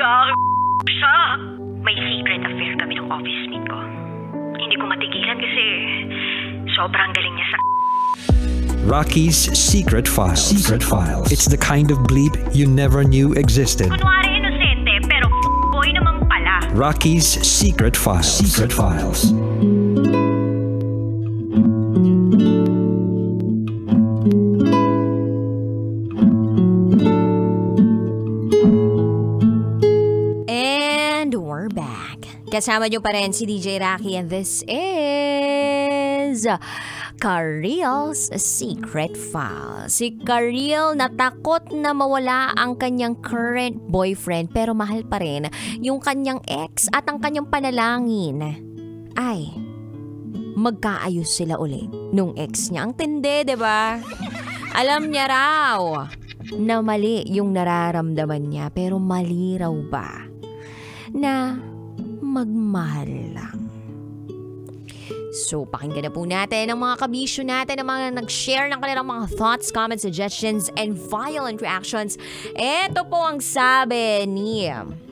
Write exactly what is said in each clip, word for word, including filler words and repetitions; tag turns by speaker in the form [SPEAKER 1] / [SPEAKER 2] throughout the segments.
[SPEAKER 1] Gag siya. May secret affair kami ng office mate ko. Hindi ko matigilan kasi sobrang galing niya sa...
[SPEAKER 2] Rocky's Secret Files. Secret Files. It's the kind of bleep you never knew existed.
[SPEAKER 1] Kunwari inosente pero boy naman pala.
[SPEAKER 2] Rocky's Secret Files. Secret Files.
[SPEAKER 3] And we're back. Kasama niyo pa rin si D J Rocky and this is... Karil's Secret Files. Si Karil natakot na mawala ang kanyang current boyfriend pero mahal pa rin yung kanyang ex at ang kanyang panalangin ay magkaayos sila ulit nung ex niya. Ang tindi, diba? Alam niya raw na mali yung nararamdaman niya pero mali raw ba na magmahal lang. So, pakinggan na po natin ang mga kabisyo natin, ang mga nag-share ng kanilang mga thoughts, comments, suggestions, and violent reactions. Ito po ang sabi ni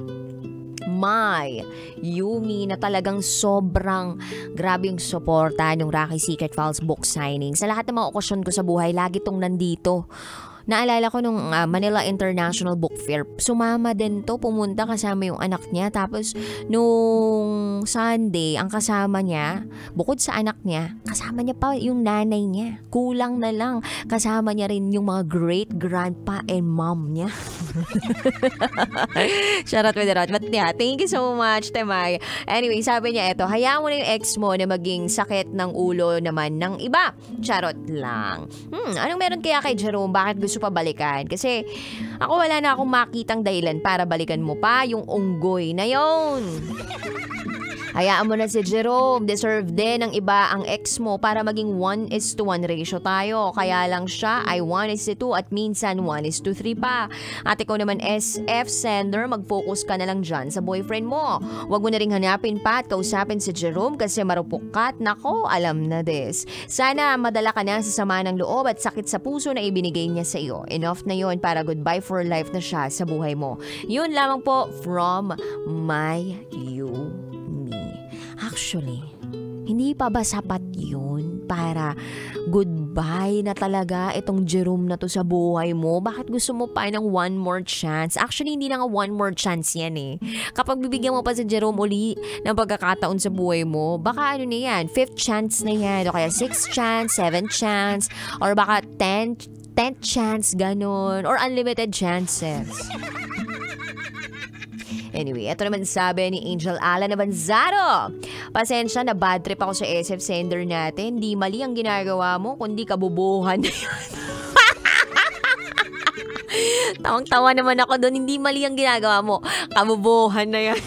[SPEAKER 3] May Yumi na talagang sobrang grabe yung suporta ng Rocky Secret Files book signing. Sa lahat ng mga okasyon ko sa buhay, lagi tong nandito. Naalala ko nung uh, Manila International Book Fair, sumama din to, pumunta kasama yung anak niya. Tapos nung Sunday, ang kasama niya, bukod sa anak niya, kasama niya pa yung nanay niya. Kulang na lang, kasama niya rin yung mga great-grandpa and mom niya. Shout out with the rot. But yeah, thank you so much, Temay. Anyway, sabi niya ito, hayaan mo na yung ex mo na maging sakit ng ulo naman ng iba. Charot lang. Hmm, anong meron kaya kay Jerome? Bakit gusto pa balikan? Kasi ako wala na akong makitang dahilan para balikan mo pa yung unggoy na yon. Hayaan mo na si Jerome. Deserve din ng iba ang ex mo para maging one is to one ratio tayo. Kaya lang siya ay one is to two at minsan one is to three pa. At ikaw naman S F sender, mag-focus ka na lang dyan sa boyfriend mo. Huwag mo na ring hanapin pa at kausapin si Jerome kasi marupok ka at nako, alam na this. Sana madala ka na sa sama ng loob at sakit sa puso na ibinigay niya sa iyo. Enough na yon para goodbye for life na siya sa buhay mo. Yun lamang po from my you. Actually, hindi pa ba sapat yun para goodbye na talaga itong Jerome na to sa buhay mo? Bakit gusto mo pa ng one more chance? Actually, hindi na nga one more chance yan eh. Kapag bibigyan mo pa si Jerome uli ng pagkakataon sa buhay mo, baka ano na yan, fifth chance na yan, o kaya sixth chance, seventh chance, or baka tenth, tenth chance, ganun, or unlimited chances. Anyway, ito naman sabi ni Angel Alan Nabanzaro. Pasensya na bad trip ako sa S F sender natin. Di mali ang ginagawa mo, kundi kabubuhan na yun. Tawang-tawa naman ako doon. Hindi mali ang ginagawa mo. Kabubuhan na yan.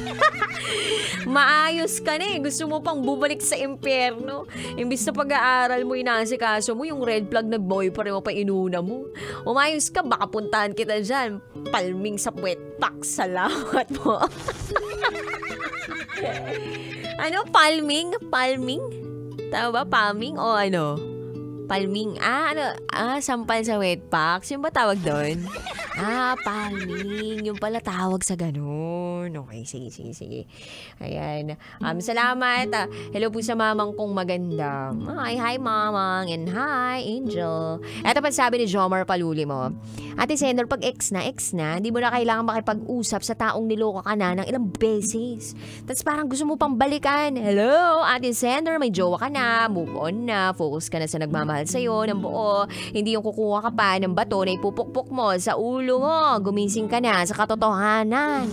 [SPEAKER 3] Maayos ka na eh. Gusto mo pang bumalik sa impyerno. Imbis na pag-aaral mo, inaasikaso mo, yung red flag na boyfriend mo pa inuna mo. Umayos ka, baka puntahan kita dyan. Palming sa puwet pak. Salamat po. Ano? Palming? Palming? Tama ba? Palming o ano? Palming. Ah, ano? Ah, sampal sa wet packs. Yung ba tawag doon? Ah, palming. Yung pala tawag sa ganun. Okay, sige, sige, sige. Ayan. Um, salamat. Uh, hello po sa mamang kong maganda. Hi, hi, mamang. And hi, Angel. Eto pa sabi ni Jomar Paluli mo. Ate Sender, pag ex na, ex na, hindi mo na kailangan makipag-usap sa taong niloko ka na ng ilang beses. Tapos parang gusto mo pang balikan. Hello, Ate Sender, may jowa ka na. Move on na. Focus ka na sa nagmamahal sa'yo ng buo. Hindi yung kukuha ka pa ng bato na ipupukpok mo sa ulo mo. Gumising ka na sa katotohanan.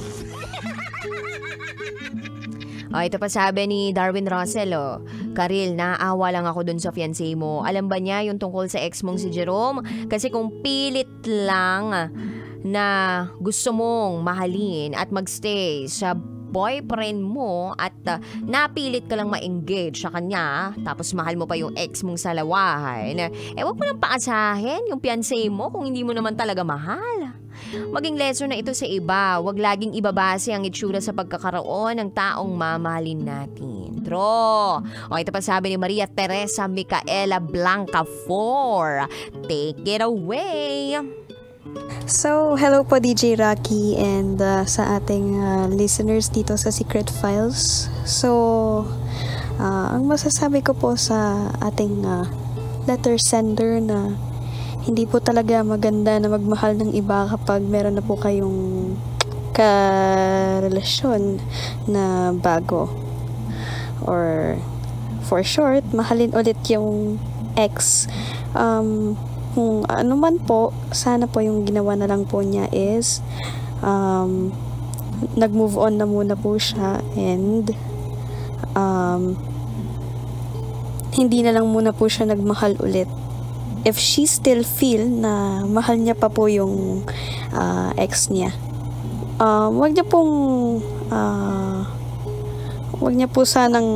[SPEAKER 3] Oh, ito pa sabi ni Darwin Russell, oh. Karil, naaawa lang ako dun sa fiancé mo. Alam ba niya yung tungkol sa ex mong si Jerome? Kasi kung pilit lang na gusto mong mahalin at magstay sa boyfriend mo at uh, napilit ka lang ma-engage sa kanya, tapos mahal mo pa yung ex mong salawahan, eh wag mo nang paasahin yung fiancé mo kung hindi mo naman talaga mahal. Maging lesson na ito sa iba. Huwag laging ibabase ang itsura sa pagkakaroon ng taong mamahalin natin. True. O, ito pa sabi ni Maria Teresa Micaela Blanca four. Take it away.
[SPEAKER 4] So, hello po D J Rocky and uh, sa ating uh, listeners dito sa Secret Files. So, uh, ang masasabi ko po sa ating uh, letter sender na hindi po talaga maganda na magmahal ng iba kapag meron na po kayong karelasyon na bago. Or, for short, mahalin ulit yung ex. Um, kung ano man po, sana po yung ginawa na lang po niya is um, nag-move on na muna po siya and um, hindi na lang muna po siya nagmahal ulit. If she still feel na mahal niya pa po yung uh, ex niya, um, wag niya pong uh, wag niya po sanang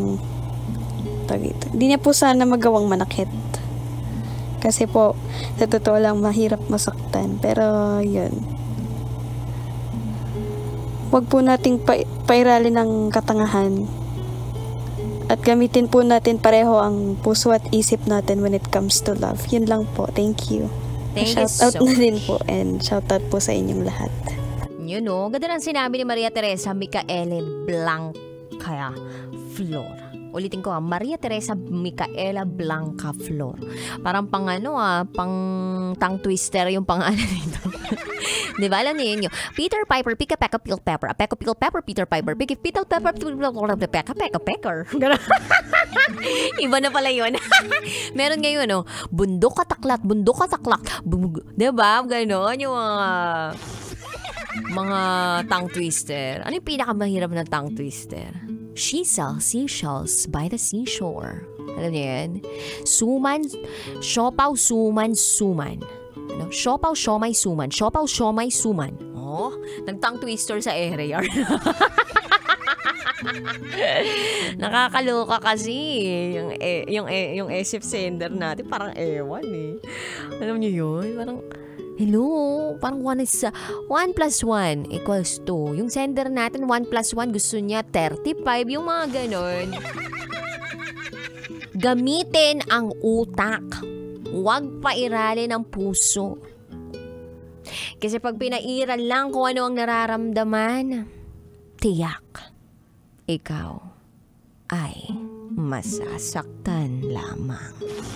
[SPEAKER 4] hindi niya po sana magawang manakit. Kasi po, sa totoo lang, mahirap masaktan. Pero, yun. Huwag po nating pa- pairali ng katangahan. At gamitin po natin pareho ang puso at isip natin when it comes to love. Yun lang po. Thank you.
[SPEAKER 3] Thank you
[SPEAKER 4] shout out
[SPEAKER 3] so
[SPEAKER 4] na
[SPEAKER 3] much.
[SPEAKER 4] din po. And shout out po sa inyong lahat.
[SPEAKER 3] Yun o, ganda lang sinabi ni Maria Teresa Micaele Blanca Flor. Ulitin ko ah, Maria Teresa Micaela Blanca Flor. Parang pang ano ah, pang tongue twister yung pangalan nito. Di ba? Alam niyo yun. Peter Piper, pick a peck of peel pepper. A peck of peel pepper, Peter Piper. Pick a peck of pepper, peck a peck of pecker. Iba na pala yun. Meron ngayon, no? Bundok kataklat, bundok kataklat. Di ba? Ganon yung mga... mga tongue twister. Ano yung pinakamahirap na tongue twister? She sells seashells by the seashore. Alam niyo yan? Suman, siopaw, suman, suman. Ano? Siopaw, siomay, suman. Siopaw, siomay, suman. Oh, nag-tongue twister sa area. Nakakaloka kasi yung eh, yung eh, yung S F sender natin parang ewan eh. Alam niyo yun? Parang hello, parang one is uh, one plus one equals two. Yung sender natin one plus one gusto niya thirty-five, yung mga ganon. Gamitin ang utak. Huwag pairalin ang puso. Kasi pag pinairal lang kung ano ang nararamdaman, tiyak, ikaw ay masasaktan lamang.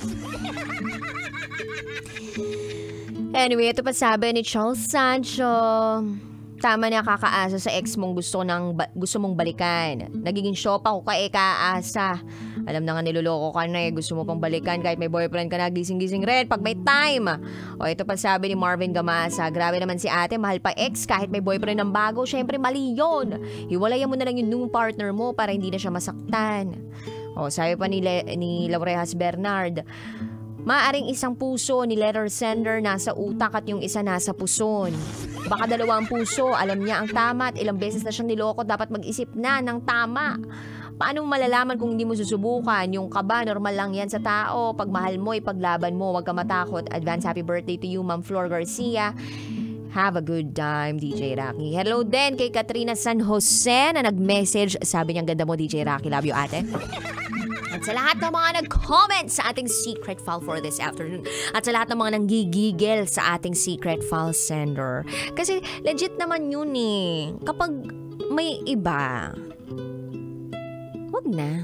[SPEAKER 3] Anyway, ito pa sabi ni Charles Sancho. Tama na kakaasa sa ex mong gusto, ng, gusto mong balikan. Nagiging siopa ko ka eh kaasa. Alam na nga niloloko ka na eh. Gusto mo pang balikan kahit may boyfriend ka na. Gising-gising rin pag may time. O ito pa sabi ni Marvin Gamasa. Grabe naman si ate. Mahal pa ex kahit may boyfriend ng bago. Syempre mali yun. Hiwalayan mo na lang yung new partner mo para hindi na siya masaktan. O sabi pa ni, Le- ni Laureas Bernard. Maaring isang puso ni letter sender nasa utak at yung isa nasa puson. Baka dalawang puso, alam niya ang tama at ilang beses na siyang niloko, dapat mag-isip na ng tama. Paano mo malalaman kung hindi mo susubukan? Yung kaba, normal lang yan sa tao. Pag mahal mo, ipaglaban mo, huwag ka matakot. Advance happy birthday to you, Ma'am Flor Garcia. Have a good time, D J Rocky. Hello din kay Katrina San Jose na nag-message. Sabi niyang ganda mo, D J Rocky. Love you, ate. At sa lahat ng mga nag-comment sa ating secret file for this afternoon. At sa lahat ng mga nanggigigil sa ating secret file sender. Kasi legit naman yun eh. Kapag may iba, wag na.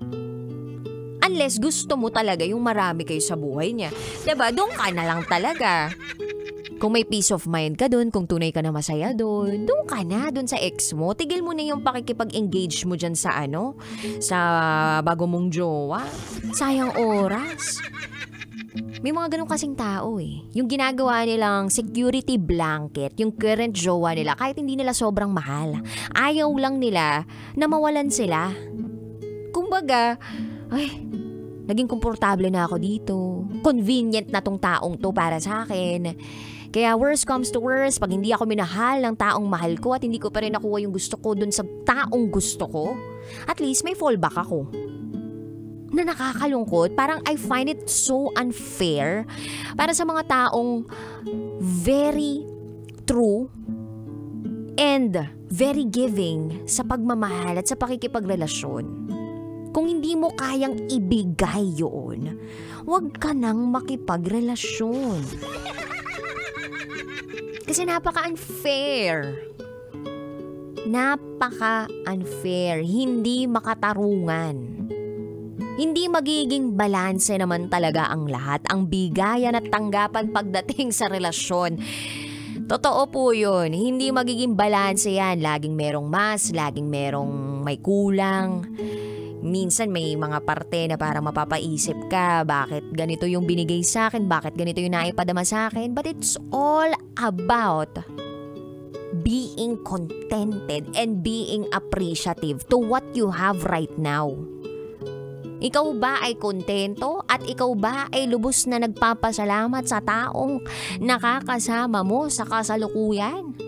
[SPEAKER 3] Unless gusto mo talaga yung marami kayo sa buhay niya. Diba? Doon ka na lang talaga. Kung may peace of mind ka dun, kung tunay ka na masaya dun, doon ka na, dun sa ex mo. Tigil mo na yung pakikipag-engage mo dyan sa ano, sa bago mong jowa. Sayang oras. May mga ganun kasing tao eh. Yung ginagawa nilang security blanket, yung current jowa nila, kahit hindi nila sobrang mahal. Ayaw lang nila na mawalan sila. Kumbaga, ay, naging komportable na ako dito. Convenient na tong taong to para sa akin. Kaya worst comes to worst, pag hindi ako minahal ng taong mahal ko at hindi ko pa rin nakuha yung gusto ko dun sa taong gusto ko, at least may fallback ako. Na nakakalungkot, parang I find it so unfair para sa mga taong very true and very giving sa pagmamahal at sa pakikipagrelasyon. Kung hindi mo kayang ibigay yun, huwag ka nang makipagrelasyon. Kasi napaka-unfair. Napaka-unfair. Hindi makatarungan. Hindi magiging balanse naman talaga ang lahat. Ang bigayan at tanggapan pagdating sa relasyon. Totoo po yun. Hindi magiging balanse yan. Laging merong mas, laging merong may kulang. Minsan may mga parte na parang mapapaisip ka, bakit ganito yung binigay sa akin, bakit ganito yung naipadama sa akin. But it's all about being contented and being appreciative to what you have right now. Ikaw ba ay kontento at ikaw ba ay lubos na nagpapasalamat sa taong nakakasama mo sa kasalukuyan?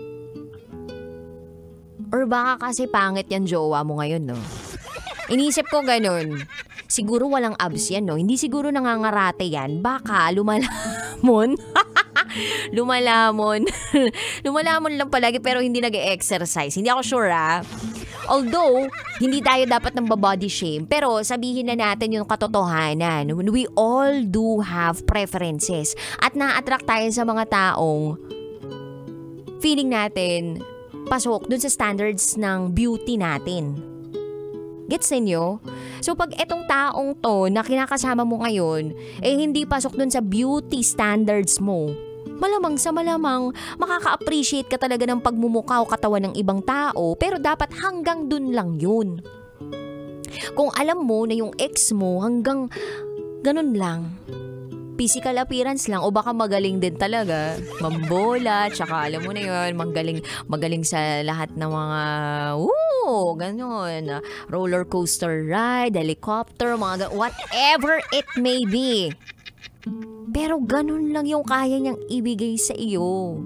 [SPEAKER 3] Or baka kasi pangit yan jowa mo ngayon, no? Inisip ko ganun. Siguro walang abs yan, no? Hindi siguro nangangarate yan. Baka lumalamon. lumalamon. lumalamon lang palagi pero hindi nag-exercise. Hindi ako sure, ah. Although, hindi tayo dapat ng body shame, pero sabihin na natin yung katotohanan. We all do have preferences. At na-attract tayo sa mga taong feeling natin pasok dun sa standards ng beauty natin. Gets ninyo? So pag etong taong to na kinakasama mo ngayon, eh hindi pasok dun sa beauty standards mo, malamang sa malamang makaka-appreciate ka talaga ng pagmumukha o katawan ng ibang tao, pero dapat hanggang dun lang yun. Kung alam mo na yung ex mo hanggang ganun lang, physical appearance lang o baka magaling din talaga, mambola, tsaka alam mo na yun, magaling, magaling sa lahat ng mga, woo, ganun, roller coaster ride, helicopter, mga whatever it may be. Pero ganun lang yung kaya niyang ibigay sa iyo.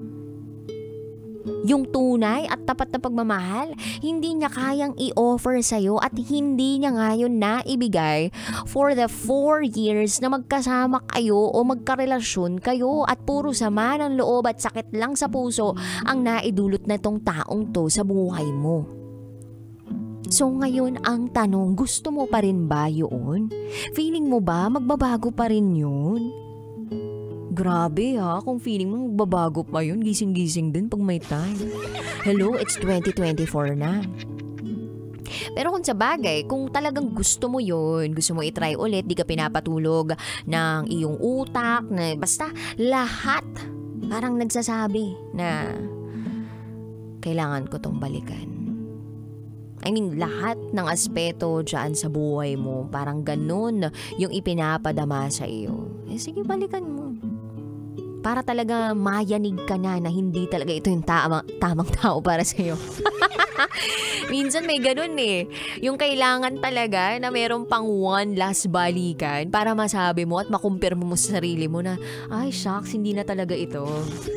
[SPEAKER 3] Yung tunay at tapat na pagmamahal, hindi niya kayang i-offer sa iyo at hindi niya ngayon naibigay for the four years na magkasama kayo o magkarelasyon kayo at puro sama ng loob at sakit lang sa puso ang naidulot na tong taong to sa buhay mo. So ngayon ang tanong, gusto mo pa rin ba yun? Feeling mo ba magbabago pa rin yun? Grabe ha, kung feeling mo magbabago pa yun, gising-gising din pag may time. Hello, it's twenty twenty-four na. Pero kung sa bagay, kung talagang gusto mo yun, gusto mo itry ulit, di ka pinapatulog ng iyong utak, na basta lahat parang nagsasabi na kailangan ko tong balikan. I mean, lahat ng aspeto dyan sa buhay mo, parang ganun yung ipinapadama sa iyo. Eh, sige, balikan mo. Para talaga mayanig ka na na hindi talaga ito yung tamang, tamang tao para sa iyo. Minsan may ganun eh. Yung kailangan talaga na meron pang one last balikan para masabi mo at makumpirma mo sa sarili mo na, ay, shucks, hindi na talaga ito.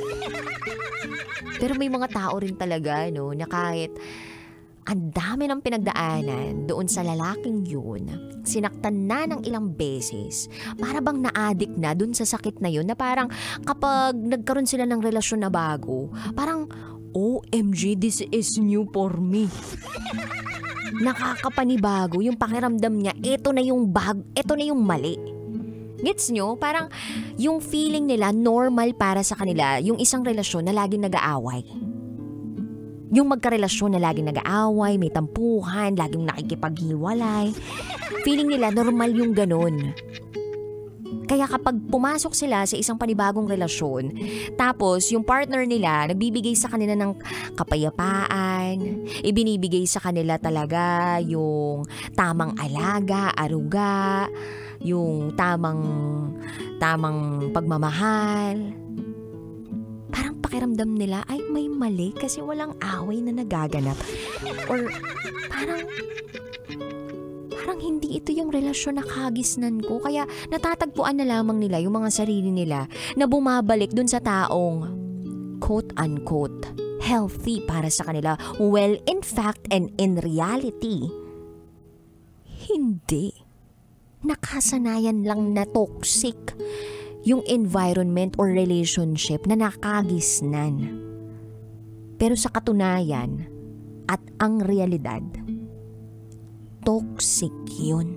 [SPEAKER 3] Pero may mga tao rin talaga, no, na kahit ang dami ng pinagdaanan doon sa lalaking yun, sinaktan na ng ilang beses, para bang na-addict na doon sa sakit na yun, na parang kapag nagkaroon sila ng relasyon na bago, parang, O M G, this is new for me. Nakakapanibago yung pakiramdam niya, eto na yung bag, eto na yung mali. Gets nyo? Parang yung feeling nila normal para sa kanila, yung isang relasyon na laging nag-aaway. Yung magkarelasyon na laging nag-aaway, may tampuhan, laging nakikipaghiwalay. Feeling nila normal yung ganun. Kaya kapag pumasok sila sa isang panibagong relasyon, tapos yung partner nila nagbibigay sa kanila ng kapayapaan, ibinibigay sa kanila talaga yung tamang alaga, aruga, yung tamang tamang pagmamahal. Parang pakiramdam nila ay may mali kasi walang away na nagaganap. Or parang parang hindi ito yung relasyon na kagisnan ko. Kaya natatagpuan na lamang nila yung mga sarili nila na bumabalik dun sa taong quote-unquote healthy para sa kanila. Well, in fact and in reality, hindi. Nakasanayan lang na toxic yung environment or relationship na nakagisnan. Pero sa katunayan at ang realidad, toxic yun.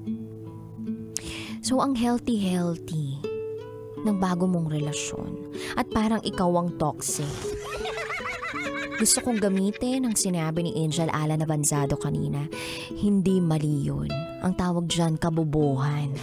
[SPEAKER 3] So ang healthy-healthy ng bago mong relasyon, at parang ikaw ang toxic. Gusto kong gamitin ang sinabi ni Angel Ala Nabanzado kanina. Hindi mali yun. Ang tawag dyan, kabobohan.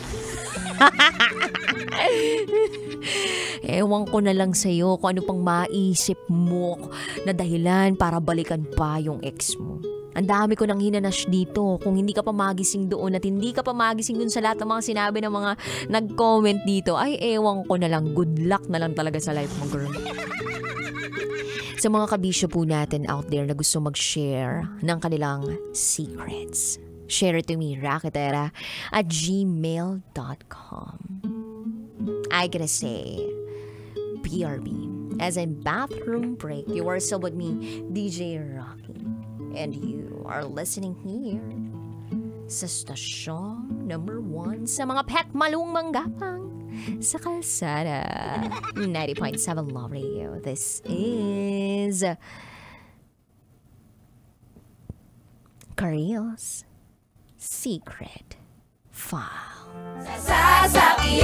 [SPEAKER 3] Ewan ko na lang sa'yo kung ano pang maisip mo na dahilan para balikan pa yung ex mo. Ang dami ko nang hinanash dito. Kung hindi ka pa magising doon at hindi ka pa magising doon sa lahat ng mga sinabi ng mga nag-comment dito, ay ewan ko na lang. Good luck na lang talaga sa life mo, girl. Sa mga kabisyo po natin out there na gusto mag-share ng kanilang secrets, share it to me, raketera at gmail dot com. I gotta say, B R B, as in bathroom break, you are still with me, D J Rocky, and you are listening here sa stasyon number one sa mga pekmalung manggapang sa kalsada. ninety point seven Love Radio. This is Karil's Secret File.
[SPEAKER 5] Sasakyan